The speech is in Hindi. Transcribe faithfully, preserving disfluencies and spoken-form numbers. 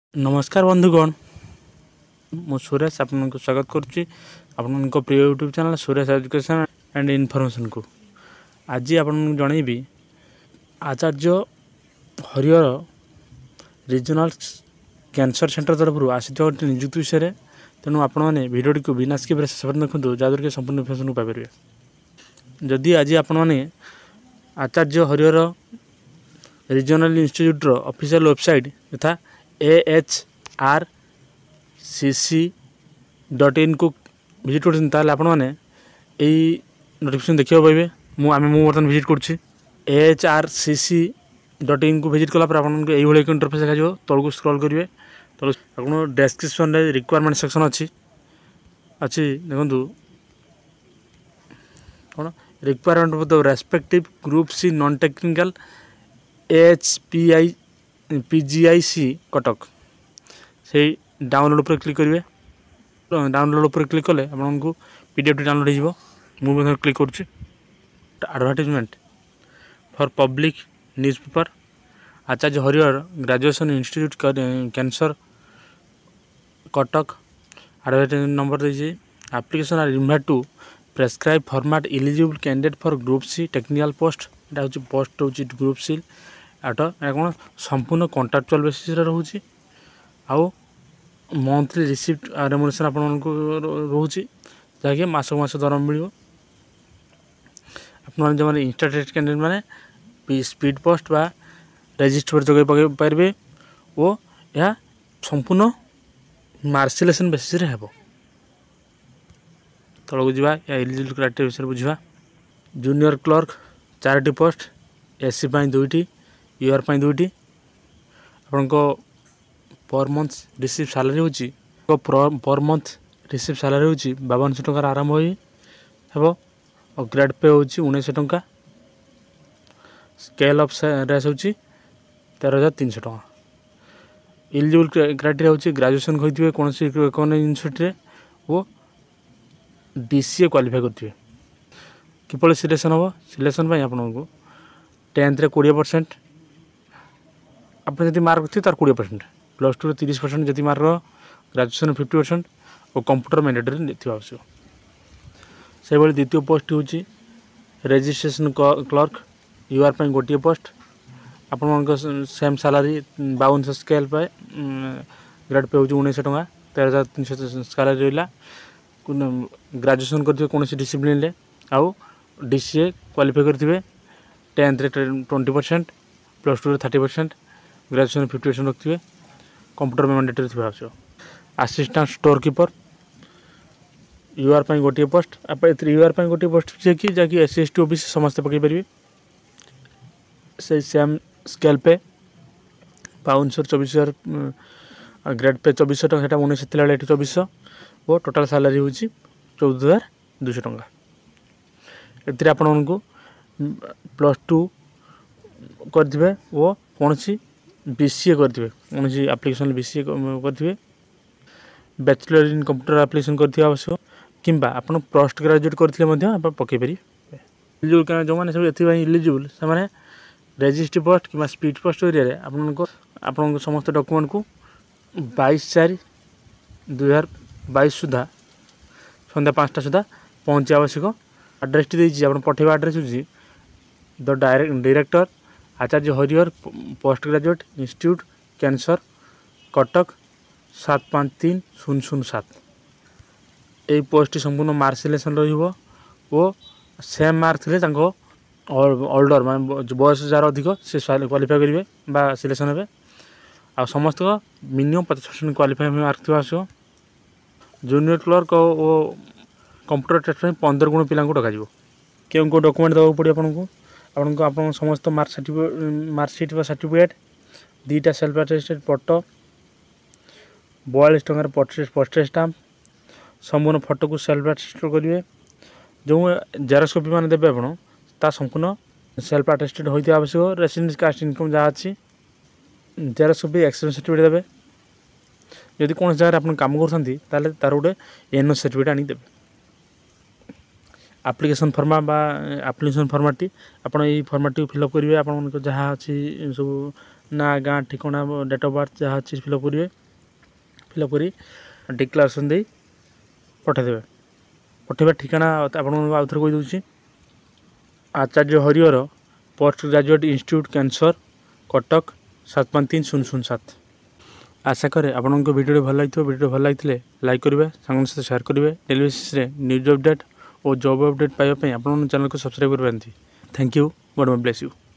नमस्कार बंधुगण, मु सुरेश आपको स्वागत करुच्ची आपण प्रिय YouTube channel Suresh education and information को। आज आपन जनइबी Acharya Harihar regional cancer centre तरफ आसी गोटे निजुक्ति विषय। तेणु आपण मैंने भिडियोटी को बिना स्किप शेष देखते जहाँद्वारा कि संपूर्ण इनफर्मेशन पाइपर। जदि आज आपण मैंने Acharya Harihar regional institute official website यथा A H R C C dot in को विजिट कर आप नोटिफिकेशन देखा पाइबे। मुझे बर्तमान विजिट करुच्ची A H R C C dot in को विजिट कलापर आपको यही एक इंटरफेस देखा तलू स्क्रॉल करेंगे। तलू आप डेस्क्रिप्शन में रिक्वायरमेंट सेक्शन अच्छी अच्छी देखो कौन requirement for the respective group C non technical H P I P G I C Cuttack से डाउनलोड पर क्लिक करेंगे। डाउनलोड पर क्लिक कले आपको पीडीएफ डाउनलोड हो मुझे क्लिक करुच्ची। Advertisement for public news paper Acharya Harihar graduation institute cancer Cuttack advertisement number दीजिए। Application are invite to prescribe format eligible candidate for group C technical post यहाँ हूँ पोस्ट हूँ ग्रुप सी आठ कौन संपूर्ण कॉन्ट्राक्चुअल बेसिस रोचे आउ मंथली रिसीप्ट रेमुनेशन आपको रोचे जहाँकि मासक मास दरम मिल जो इंस्टाटेट कैंडिडेट मैंने स्पीड पोस्ट बा रजिस्टर जगह पकड़ पारे और यह संपूर्ण मार्सिलेसन बेसिस हेब। तलू जा एलिजिबल क्राइटेरिया विषय बुझा। जूनियर क्लर्क चार पोस्ट एससी दुईटी ईयर दुईटी आपण पर मंथ रिसीव सैलरी हो पर मंथ रिसीव सैलरी हो बावन सौ टकर आरंभ हो और ग्रेड पे हो उन्नीस टंका। स्केल ऑफ रेस हो तेरह हजार तीन सौ टका। एलिजिबल क्राइटेरिया हो ग्रेजुएशन करते कौन यूनिवर्सिटी वो डीसीए क्वालिफाई करते किपल सिलेक्शन हम सिलेक्शन आपको टेन्थ रे कोड़े परसेंट आप मार्क थे तार कोड़े परसेंट प्लस टू तीस परसेंट जी मार्क ग्रेजुएशन फिफ्टी परसेंट और कंप्यूटर मैंडेटरी थी आवश्यक। से भाई द्वितीय पोस्ट हूँ रजिस्ट्रेशन क्लर्क यूआर पर गोटे पोस्ट आप सेम सैलरी बावन सौ स्केल पे ग्रेड पे हूँ उन्नीस टका तेरह हजार तीन सौ सैलरी रहा। ग्रेजुएशन करते कौन डिसिप्लिन आउ डीसीए क्वालिफाई करते टेन्थ रे twenty percent plus two thirty percent graduation fifty percent रखिए कंप्यूटर में मैंडेटरी थी आवश्यक। असिस्टेंट स्टोर कीपर यूआर पर गोटे पोस्ट आप यूआर पर गोटे पोस्ट कि जहाँकि S C S T OBC समस्त पकई पारे से सेम स्केल पे बावन सौ चौबीस हजार ग्रेड पे चौबीस टका से उन्नीस थी ये चौबीस और टोटाल सैलरी हूँ चौदह हजार दुश टका। ए आपण को प्लस टू करेंगे वो कौन सी बीसीए करेंगे कौन सी एप्लिकेशन बीसीए करेंगे बैचलर इन कंप्यूटर एप्लिकेशन करते आवश्यक कि आप पोस्ट ग्रेजुएट करते पकई पारे। एलिजिबल जो मैंने सब ये इलिजिबल से रजिस्ट्री पोस्ट कि स्पीड पोस्ट एरिया आपको आप समस्त डॉक्यूमेंट को बाईस चार दुई हजार बाईस सुधा सन्ध्या पाँचटा सुधा पहुँचे आवश्यक। एड्रेस टी आप पठेवा एड्रेस हूँ the direct director Acharya Harihar post graduate institute cancer Cuttack सात पाँच तीन शून्य शून्य सात। यही पोस्ट संपूर्ण मार्क सिलेक्शन रो सेम मार्क थे ओल्डर मान बयस जार अधिक से क्वालिफाई करेंगे बा सिलेक्शन हे आ समस्त मिनिमम पचास परसेंट क्वालिफाई मार्क थी आवश्यक। जूनियर क्लर्क और कंप्यूटर टेस्ट पंद्रह गुण पिला डक क्यों को डॉक्यूमेंट देवाक पड़े आपको आपको आप समस्त मार्क सर्टिफिकेट मार्कसीट सर्टिफिकेट दुईटा सेल्फ अटेस्टेड फोटो बयालीस टकर पोस्टेज स्टाम्प संपूर्ण फोटो को सेल्फ अटेस्टेड करेंगे। जो जेरक्स कॉपी मान देते आप संपूर्ण सेल्फ अटेस्टेड होते आवश्यक। रेसिडेंस कास्ट इनकम जहाँ अच्छी जेरक्स कॉपी एक्सपीरियंस सर्टिफिकेट देवे। जदि कौन जगह आप कम कर तार गोटे एनओ सर्टिफिकेट आनी देवे। एप्लिकेशन फर्मा बा एप्लिकेशन फर्माटी आपड़ ये फर्माटी फिलअप करेंगे आप जहाँ अच्छी सब ना गाँ ठिकाना डेट ऑफ बर्थ जहाँ अच्छी फिलअप करेंगे फिलअप कर डिक्लारेसन दे पठेदेवे पठेबा ठिकाना आपको आउ थे कहीदे Acharya Harihar post graduate institute cancer Cuttack सात पाँच तीन शून्य शून्य सात। आशा करे आपको वीडियो भल लगी वीडियो भल लगी लाइक करेंगे सांग सहित शेयर करेंगे डेली बेसिस न्यूज अपडेट और जॉब अपडेट पाइबा आप चैनल को सब्सक्राइब कर। Thank you God bless you.